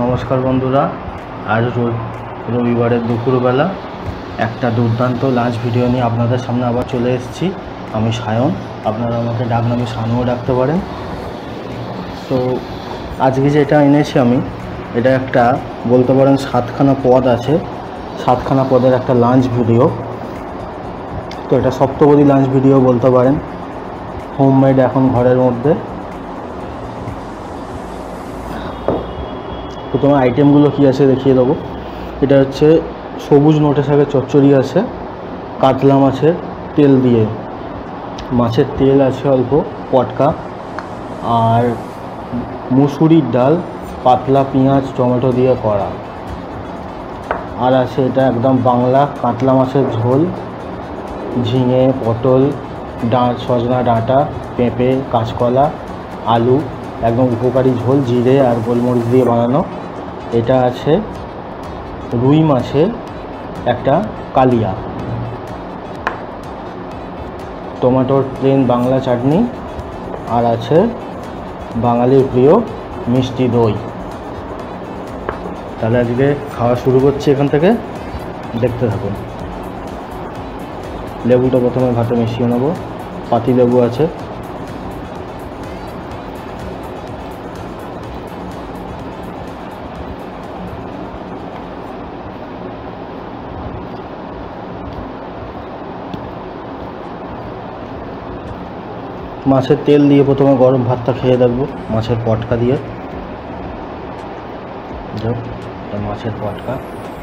নমস্কার বন্ধুরা, আজ রবিবারের দুপুরবেলা একটা দুর্দান্ত লাঞ্চ ভিডিও নিয়ে আপনাদের সামনে আবার চলে এসেছি। আমি সায়ন, আপনারা আমাকে ডাকনামে শানুও ডাকতে পারেন। তো আজকে যেটা এনেছি আমি, এটা একটা বলতে পারেন 7খানা পদ আছে, 7খানা পদের একটা লাঞ্চ ভিডিও। তো এটা সপ্তপদী লাঞ্চ ভিডিও বলতে পারেন, হোমমেড এখন ঘরের মধ্যে। প্রথমে আইটেমগুলো কী আছে দেখিয়ে দেবো। এটা হচ্ছে সবুজ নোটে শাকের চচ্চড়ি আছে, কাতলা মাছের তেল দিয়ে, মাছের তেল আছে অল্প পটকা, আর মুসুরির ডাল পাতলা পেঁয়াজ টমেটো দিয়ে করা, আর আছে এটা একদম বাংলা কাতলা মাছের ঝোল, ঝিঙে পটল সজনা ডাঁটা পেঁপে কাঁচকলা আলু, একদম উপকারী ঝোল, জিরে আর গোলমরিচ দিয়ে বানানো। এটা আছে রুই মাছের একটা কালিয়া, টমেটোর প্লেন বাংলা চাটনি, আর আছে বাঙালির প্রিয় মিষ্টি দই। তাহলে আজকে খাওয়া শুরু করছি এখান থেকে, দেখতে থাকুন। লেবুটা প্রথমে ভাতে মিশিয়ে নেব, পাতি লেবু আছে। মাছের তেল দিয়ে প্রথমে গরম ভাতটা খেয়ে দেখবো, মাছের পটকা দিয়ে। মাছের পটকা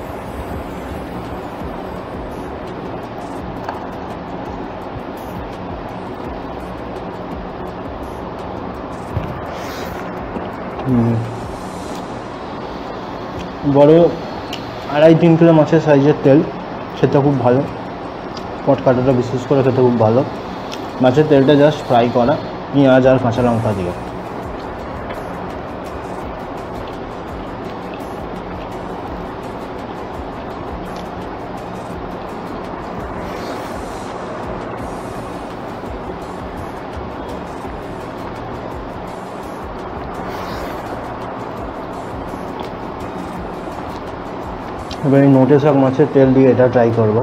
বড় 2.5-3 কিলো মাছের সাইজের তেল, খেতে খুব ভালো। পটকাটা বিশেষ করে খেতে খুব ভালো। মাছের তেলটা জাস্ট ফ্রাই করা পেঁয়াজ আর কাঁচা লঙ্কা দিয়ে। এবার এই নোটে শাক মাছের তেল দিয়ে এটা ট্রাই করবো।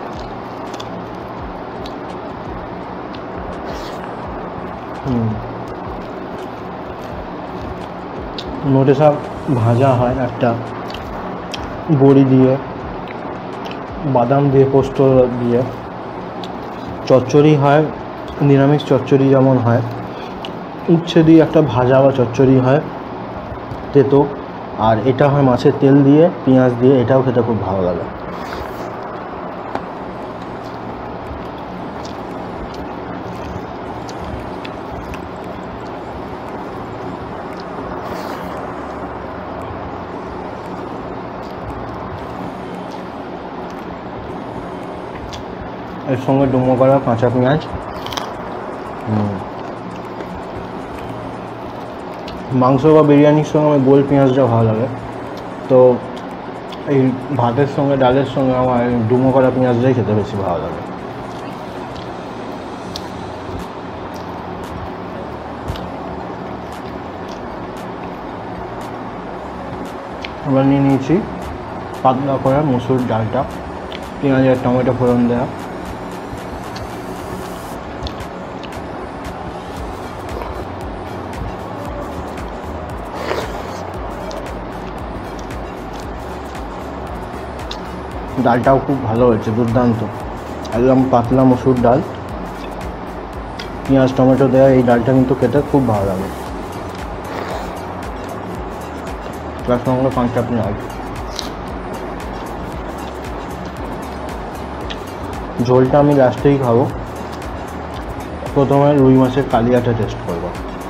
নোটে শাক ভাজা হয় একটা বড়ি দিয়ে, বাদাম দিয়ে, পোস্ত দিয়ে। চচ্চড়ি হয় নিরামিষ চচ্চড়ি যেমন হয়, উচ্ছে দিয়ে একটা ভাজা বা চচ্চড়ি হয় তেতো, আর এটা হয় মাছের তেল দিয়ে পেঁয়াজ দিয়ে। এটাও খেতে খুব ভালো লাগে। এর সঙ্গে ডুমো করা কাঁচা পেঁয়াজ। মাংস বা বিরিয়ানির সঙ্গে আমার গোল পেঁয়াজটা ভালো লাগে, তো এই ভাতের সঙ্গে ডালের সঙ্গে আমার ডুমো করা পেঁয়াজটাই খেতে বেশি ভালো লাগে। এবার নিয়ে নিয়েছি পাতলা করা মুসুর ডালটা, পেঁয়াজ আর টমেটো ফোড়ন দেওয়া। ডালটাও খুব ভালো হয়েছে, দুর্দান্ত, একদম পাতলা মসুর ডাল, পেঁয়াজ টমেটো দেওয়া। এই ডালটা কিন্তু খেতে খুব ভালো লাগে। তার সঙ্গে কাঁচা পেঁয়াজ। ঝোলটা আমি লাস্টেই খাবো, প্রথমে রুই মাছের কালিয়াটা টেস্ট করব।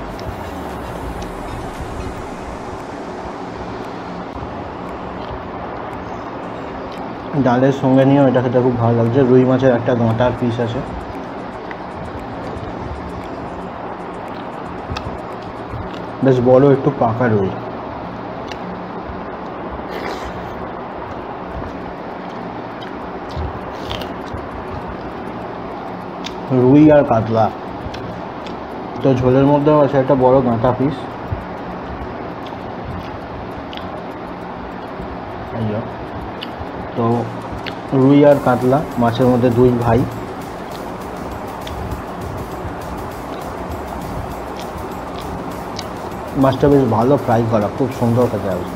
ডালের সঙ্গে নিয়েও এটা খেতে খুব ভালো লাগছে। রুই মাছের একটা গাঁটার পিস আছে, বেশ বড় একটু পাকা রুই। রুই আর কাতলা, তো ঝোলের মধ্যেও আছে একটা বড় গাঁটা পিস। এই যে। তো রুই আর কাতলা মাছের মধ্যে দুই ভাই। মাছটা বেশ ভালো ফ্রাই করা, খুব সুন্দর খেতে আসবে।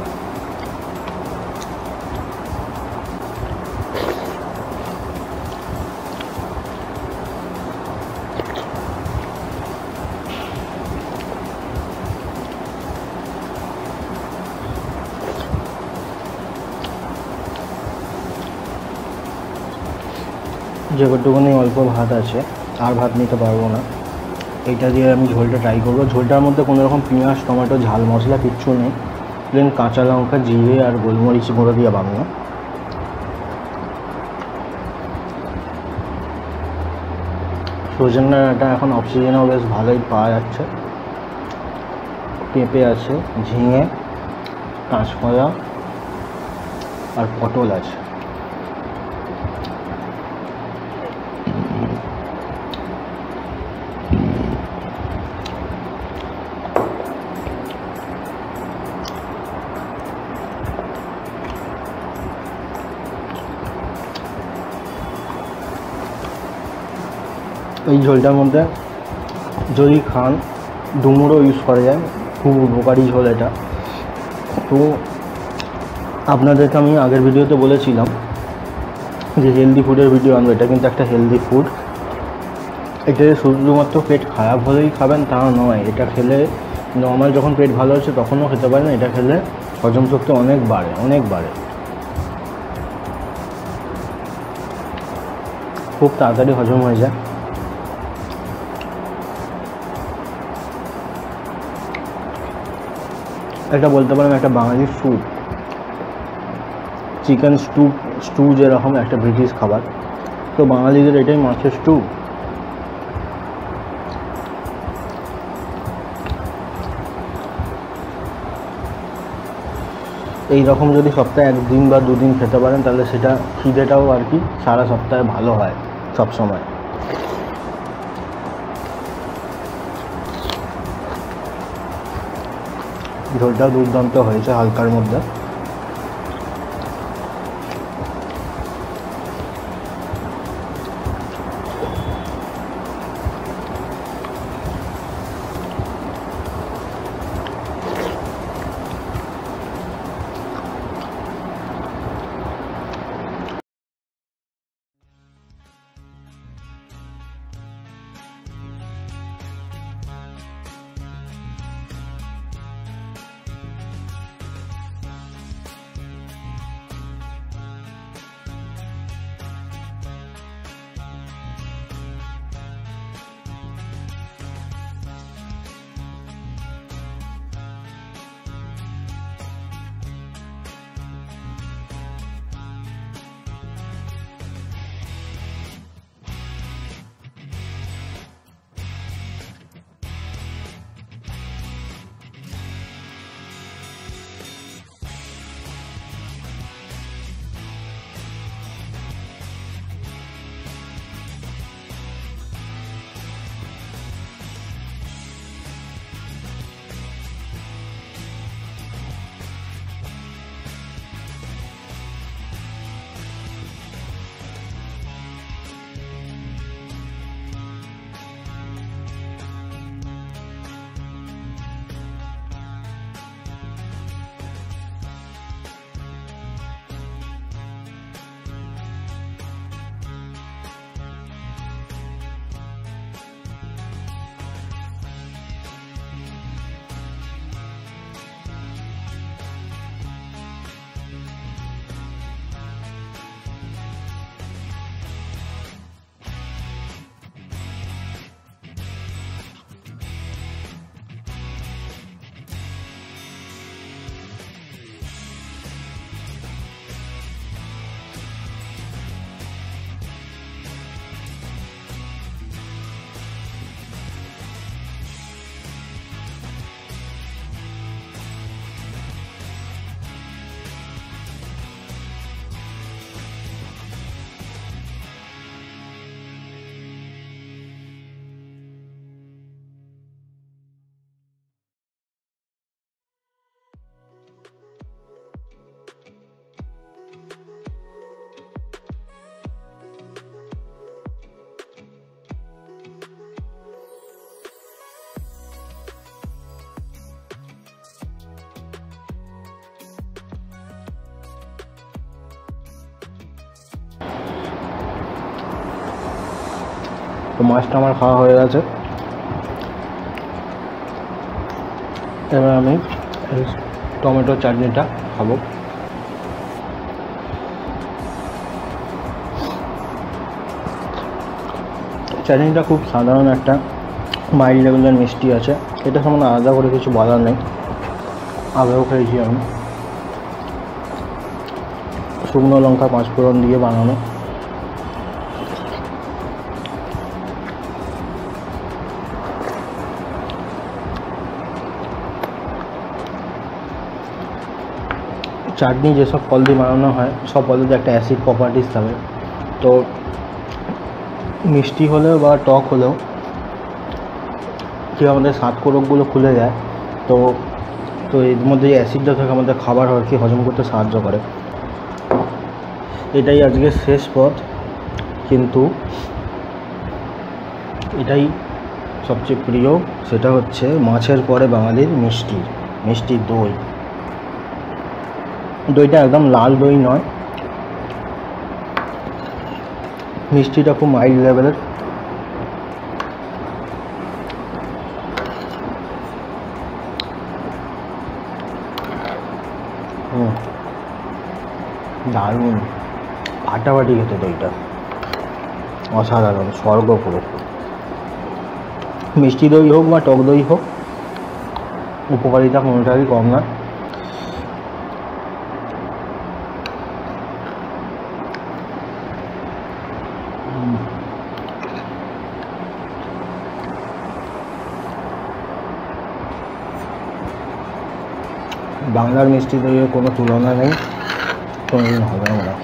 যেটুকুনি অল্প ভাত আছে, আর ভাত নিতে পারবো না, এইটা দিয়ে আমি ঝোলটা ট্রাই করবো। ঝোলটার মধ্যে কোনো রকম পেঁয়াজ, টমেটো, ঝাল মশলা কিচ্ছু নেই, প্লেন কাঁচা লঙ্কা, জিরে আর গোলমরিচ গুঁড়ো দিয়ে বানানো। সজনে ডাঁটা এখন অফ সিজনেও বেশ ভালোই পাওয়া যাচ্ছে। পেঁপে আছে, ঝিঙে, কাঁচকলা আর পটল আছে। এই ঝোলটার মধ্যে যদি খান ডুমুরও ইউজ করা যায়, খুব উপকারী ঝোল এটা। তো আপনাদেরকে আমি আগের ভিডিওতে বলেছিলাম যে হেলদি ফুডের ভিডিও আনবো, এটা কিন্তু একটা হেলদি ফুড। এটা শুধুমাত্র পেট খারাপ হলেই খাবেন তা নয়, এটা খেলে নর্মাল যখন পেট ভালো হচ্ছে তখনও খেতে পারেন। এটা খেলে হজম শক্তি অনেক বাড়ে, অনেক বাড়ে, খুব তাড়াতাড়ি হজম হয়ে যায়। এটা বলতে পারেন একটা বাঙালির স্যুপ, চিকেন স্টু যেরকম একটা ব্রিটিশ খাবার, তো বাঙালিদের এটাই মাছের স্টু। এই রকম যদি সপ্তাহে একদিন বা দুদিন খেতে পারেন তাহলে সেটা খিদেটাও আর কি সারা সপ্তাহে ভালো হয় সব সময়। ঝোলটা দুর্দান্ত হয়েছে, হালকার মধ্যে। মাছটা আমার খাওয়া হয়ে গেছে। এবার আমি টমেটো চাটনিটা খাবো। চাটনিটা খুব সাধারণ একটা মাইল্ড লেভেলের মিষ্টি আছে, এটা সামনে আলাদা করে কিছু বলার নেই। আগেও খেয়েছি আমি, শুকনো লঙ্কা 5 ফোড়ন দিয়ে বানানো। চাটনি যেসব ফল দিয়ে বানানো হয় সব ফলেতে একটা অ্যাসিড প্রপার্টিস থাকে, তো মিষ্টি হলেও বা টক হলেও যে আমাদের স্বাদকোরকগুলো খুলে যায়, তো তো এর মধ্যে যে অ্যাসিডটা থাকে আমাদের খাবার আর কি হজম করতে সাহায্য করে। এটাই আজকের শেষ পথ, কিন্তু এটাই সবচেয়ে প্রিয়, সেটা হচ্ছে মাছের পরে বাঙালির মিষ্টি দই। দইটা একদম লাল দই নয়, মিষ্টিটা খুব মাইল্ড লেভেলের। দারুণ ফাটাফাটি খেতে দইটা, অসাধারণ, স্বর্গ পুরো। মিষ্টি দই হোক বা টক দই হোক, উপকারিতা কোনোটারই কম না। বাংলার মিষ্টি দইয়ের কোনো তুলনা নেই, কোনোদিন হবে না।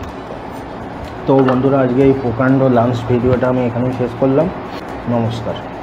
তো বন্ধুরা, আজকে এই প্রকাণ্ড লাঞ্চ ভিডিওটা আমি এখানেই শেষ করলাম। নমস্কার।